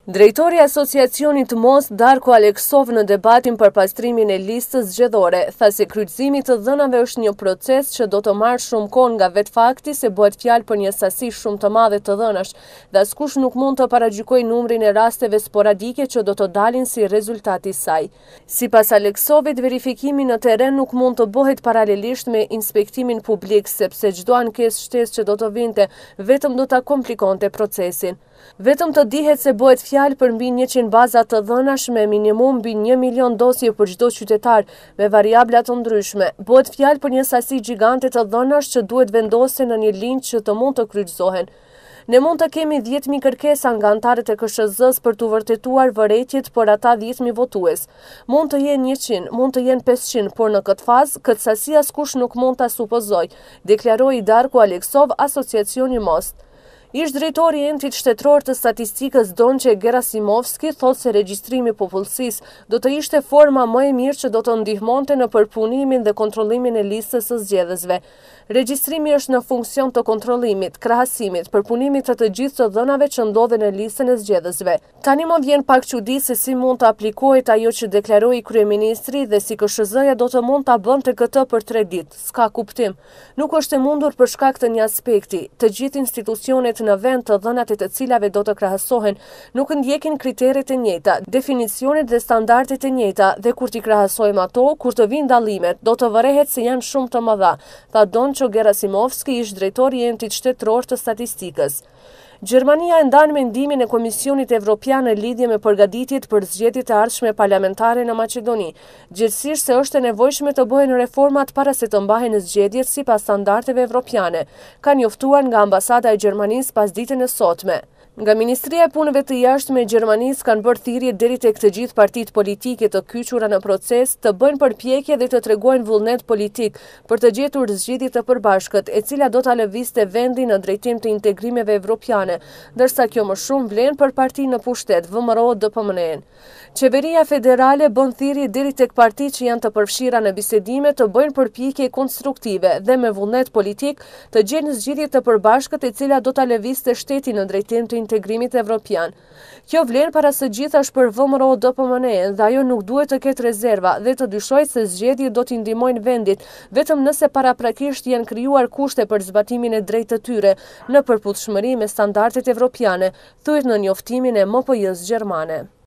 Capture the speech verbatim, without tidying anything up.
Drejtori i Asociacionit Mos, Darko Aleksov, në debatin për pastrimin e listës zgjedhore, tha se kryqëzimi të dhënave është një proces që do të marrë shumë kohë nga vetë fakti se bëhet fjalë për një sasi shumë të madhe të dhënash, dhe askush nuk mund të paragjykojë numrin e rasteve sporadike që do të dalin si rezultati i saj. Sipas Aleksovit, verifikimi në terren nuk mund të bëhet paralelisht me inspektimin publik, sepse çdo ankesë shtesë që do të vinte vetëm do ta komplikonte procesin. Vetëm të dihet se bëhet fjalë për mbi njëqind baza të dhënash me minimum mbi një milion dosje për çdo qytetar me variabla të ndryshme. Bëhet fjalë për një sasi gjigante të dhënash që duhet vendosur në një linjë që të mund të kryqëzohen. Ne mund të kemi dhjetë mijë kërkesa nga anëtarët e K S Z-s për të vërtetuar vërejtjet për ata dhjetë mijë votues. Mund të jenë njëqind, mund të jenë pesëqind, por në këtë fazë këtë sasi askush nuk mund ta supozojë, deklaroi Darko Aleksov, Asociacioni Mos. Ish drejtori i entit shtetëror të statistikës Donqe Gerasimovski thotë se regjistrimi i popullsisë do të ishte forma më e mirë që do të ndihmonte në përpunimin dhe kontrollimin e listës së zgjedhësve. Regjistrimi është në funksion të kontrollimit, krahasimit, përpunimit të të gjithë të dhënave që ndodhen në listën e zgjedhësve. Tani më vjen pak çudi se si mund të aplikohet ajo që deklaroi kryeministri dhe si K S Z-ja do të mund ta bënte këtë për tre ditë. S'ka kuptim. Nuk është e mundur për shkak të një aspekti. Të gjithë institucionet në vend të dhënat e të cilave do të krahasohen nuk ndjekin kriteret e njëjta, definicionet dhe standardet e njëjta, dhe kur t'i krahasojmë ato, kur të vinë dallimet, do të vërehet se janë shumë të mëdha, tha Donqe Gerasimovski, ish drejtori i entit shtetëror të statistikës. Gjermania e ndan mendimin e Komisionit Evropian në lidhje me përgatitjet për zgjedhjet e ardhshme parlamentare në Maqedoni, gjithsesi se është e nevojshme të bëhen reformat para se të mbahen zgjedhjet sipas standardeve evropiane, ka njoftuar nga ambasada e Gjermanisë pas ditën e sotme. Nga Ministria e Punëve të Jashtme e Gjermanisë kanë bërë thirrje deri tek të gjithë partitë politike të kyçura në proces të bëjnë përpjekje dhe të tregojnë vullnet politik për të gjetur zgjidhje të përbashkët, e cila do ta lëvizte vendin në drejtim të integrimeve evropiane, ndërsa kjo më shumë vlen për partinë në pushtet, V M R O D P M N. Qeveria federale bën thirrje deri tek partitë që janë të përfshira në bisedime të bëjnë përpjekje konstruktive dhe me vullnet politik të gjejnë zgjidhje të përbashkët, e cila do ta lëvizte shtetin në drejtim të integrimit evropian. Kjo vlen para së gjithash për V M R O D P M N dhe ajo nuk duhet të ketë rezerva dhe të dyshojë se zgjedhjet do t'i ndihmojnë vendit vetëm nëse paraprakisht janë krijuar kushte për zbatimin e drejtë të tyre në përputhshmëri me standardet evropiane, thuhet në njoftimin e M P J-s gjermane.